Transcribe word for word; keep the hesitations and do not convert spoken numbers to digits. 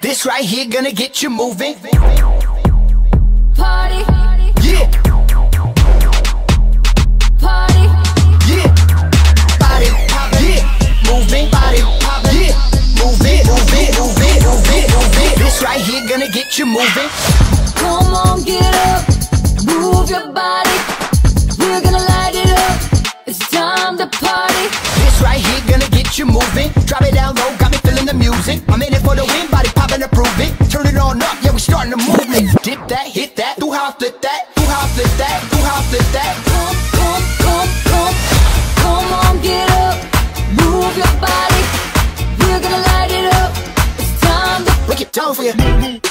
This right here gonna get you moving. Party, yeah. party, Yeah. Body poppin', yeah. Moving, body poppin', yeah. Moving, moving, moving, moving, moving. This right here gonna get you moving. come on, get up, move your body. We're gonna light it up, it's time to party. This right here gonna get you moving. Drop it down low, got me feeling the music. I'm in it for the win, body poppin' to prove it. Turn it on up, yeah, we starting the movement. Dip that, hit that, do how I flip that, do how I flip that, do how I flip that. Come, come, come, come, come on, get up, move your body. We're gonna light it up, it's time to Break it down for you.